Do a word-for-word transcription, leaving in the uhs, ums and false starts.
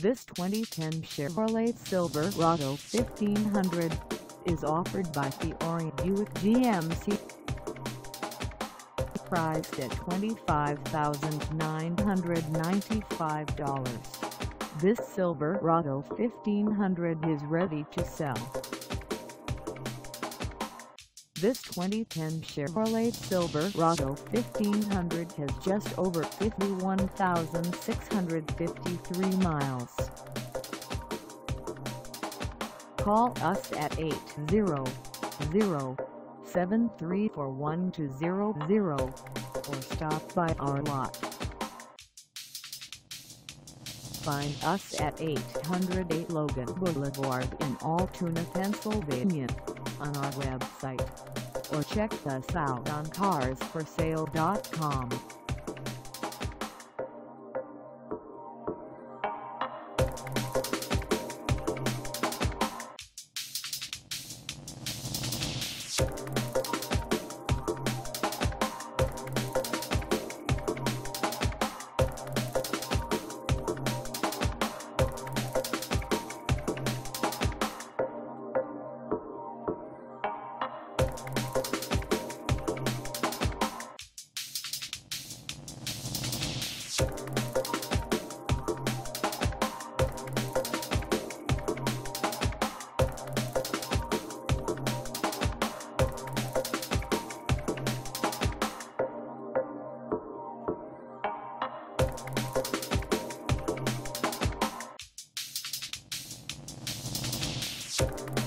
This twenty ten Chevrolet Silverado fifteen hundred is offered by Fiore Buick G M C. Priced at twenty-five thousand nine hundred ninety-five dollars, this Silverado fifteen hundred is ready to sell. This twenty ten Chevrolet Silverado fifteen hundred has just over fifty-one thousand six hundred fifty-three miles. Call us at eight zero zero, seven three four, one two zero zero or stop by our lot. Find us at eight oh eight Logan Boulevard in Altoona, Pennsylvania on our website, or check us out on cars for sale dot com. You